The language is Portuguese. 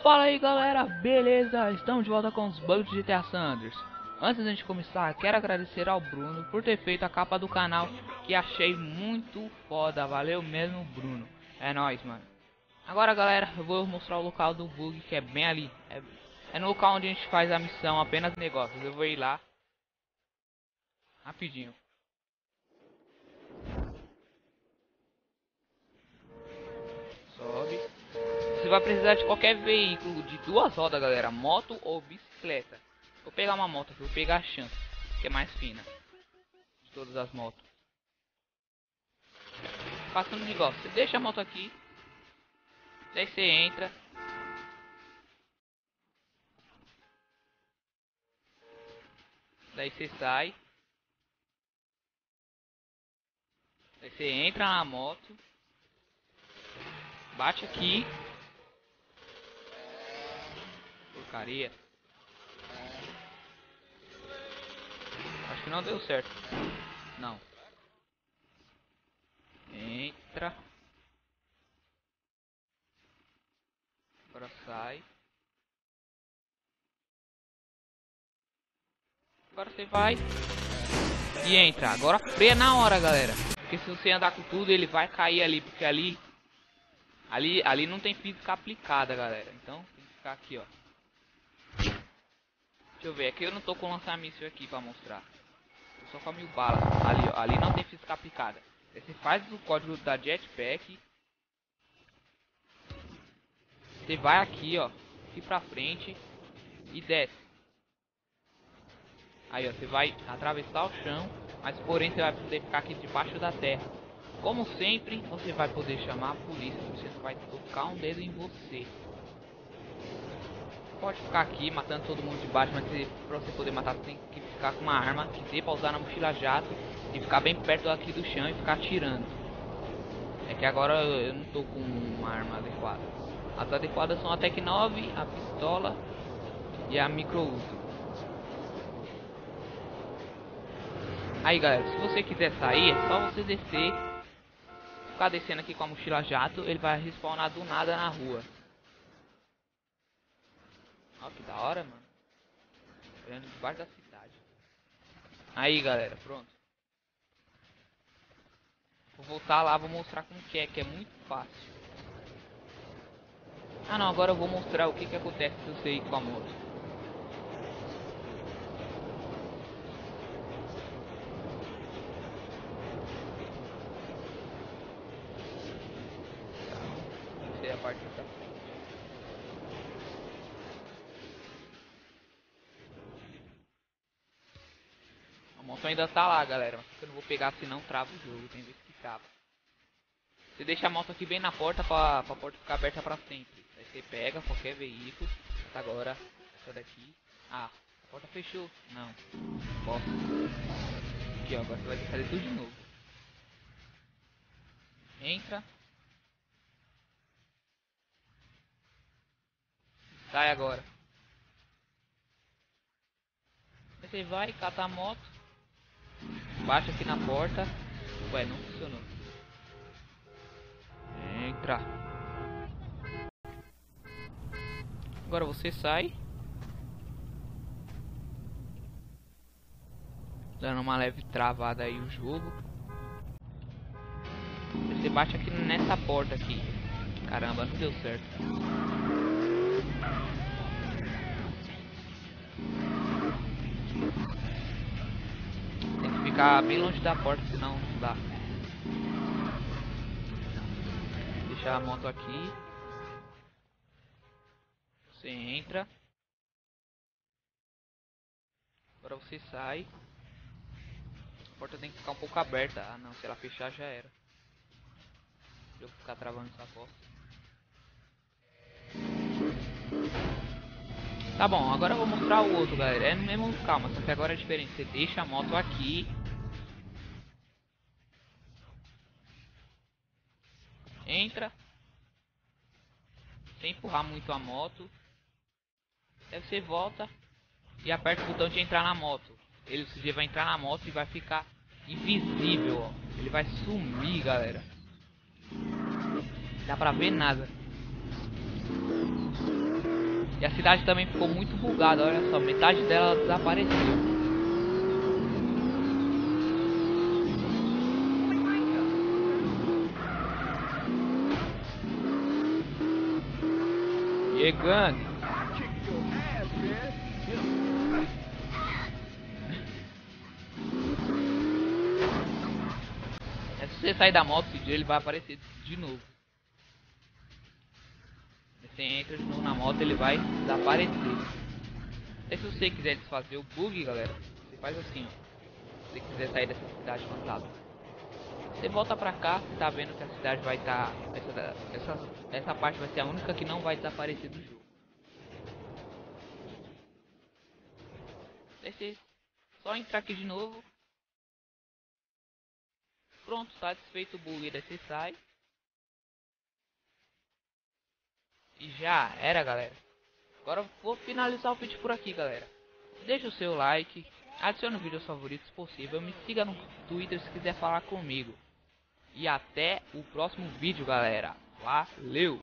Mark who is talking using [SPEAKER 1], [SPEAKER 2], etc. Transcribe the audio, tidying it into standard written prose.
[SPEAKER 1] Fala aí galera, beleza? Estamos de volta com os bugs de GTA San Andreas. Antes de a gente começar, quero agradecer ao Bruno por ter feito a capa do canal, que achei muito foda, valeu mesmo Bruno. É nóis, mano. Agora galera, eu vou mostrar o local do bug, que é bem ali. É no local onde a gente faz a missão apenas negócios. Eu vou ir lá rapidinho. Sobe. Você vai precisar de qualquer veículo de duas rodas, galera, moto ou bicicleta. Vou pegar uma moto aqui, vou pegar a Chance, que é mais fina de todas as motos. Passando de igual, você deixa a moto aqui, daí você entra. Daí você sai. Daí você entra na moto. Bate aqui. Porcaria. Acho que não deu certo. Não. Entra. Agora sai. Agora você vai e entra. Agora freia na hora, galera. Porque se você andar com tudo, ele vai cair ali. Porque ali não tem física aplicada, galera. Então tem que ficar aqui, ó. Deixa eu ver. Aqui eu não tô com lança-míssil aqui pra mostrar. Tô só com a 1000 balas. Ali, ó. Ali não tem física aplicada. Aí você faz o código da jetpack. Você vai aqui, ó. Aqui pra frente. E desce. Aí, ó. Você vai atravessar o chão. Mas porém você vai poder ficar aqui debaixo da terra. Como sempre, você vai poder chamar a polícia. Você vai tocar um dedo em você. Pode ficar aqui matando todo mundo de baixo, mas pra você poder matar, você tem que ficar com uma arma que dê pra usar na mochila jato e ficar bem perto aqui do chão e ficar atirando. É que agora eu não tô com uma arma adequada. As adequadas são a Tec 9, a pistola e a micro uso. Aí galera, se você quiser sair, é só você descer. Ficar descendo aqui com a mochila jato, ele vai respawnar do nada na rua. Olha que da hora, mano. Olhando debaixo da cidade. Aí galera, pronto. Vou voltar lá, vou mostrar como que é muito fácil. Ah não, agora eu vou mostrar o que acontece se você ir com a moto. Essa é a parte da frente. A moto ainda tá lá, galera, mas eu não vou pegar senão trava o jogo, tem vezes que trava. Você deixa a moto aqui bem na porta pra porta ficar aberta pra sempre. Aí você pega qualquer veículo. Agora, essa daqui. Ah, a porta fechou. Não. Posso. Aqui ó, agora você vai ter que fazer tudo de novo. Entra. Sai agora. Aí você vai, cata a moto. Baixa aqui na porta. Ué, não funcionou. Entra. Agora você sai. Dando uma leve travada aí o jogo. Você bate aqui nessa porta aqui. Caramba, não deu certo. Tem que ficar bem longe da porta, senão não dá. Deixar a moto aqui. Você entra. Agora você sai. A porta tem que ficar um pouco aberta. Ah não, se ela fechar já era. Eu vou ficar travando essa porta. Tá bom, agora eu vou mostrar o outro, galera. É no mesmo local, mas só que agora é diferente. Você deixa a moto aqui. Entra. Sem empurrar muito a moto. Aí você volta e aperta o botão de entrar na moto. Você vai entrar na moto e vai ficar invisível, ó. Ele vai sumir, galera. Não dá pra ver nada. E a cidade também ficou muito bugada, olha só, metade dela desapareceu. Chegando. É, se você sair da moto, ele vai aparecer de novo. Você entra de novo na moto, ele vai desaparecer. E se você quiser desfazer o bug, galera, você faz assim, ó. Se você quiser sair dessa cidade fantasma, você volta pra cá, você tá vendo que a cidade vai estar... essa parte vai ser a única que não vai desaparecer do jogo. Aí você só entrar aqui de novo. Pronto, tá desfeito o bug, daí você sai. E já era, galera. Agora eu vou finalizar o vídeo por aqui, galera. Deixa o seu like, adicione o vídeo aos favoritos se possível, me siga no Twitter se quiser falar comigo. E até o próximo vídeo, galera. Valeu!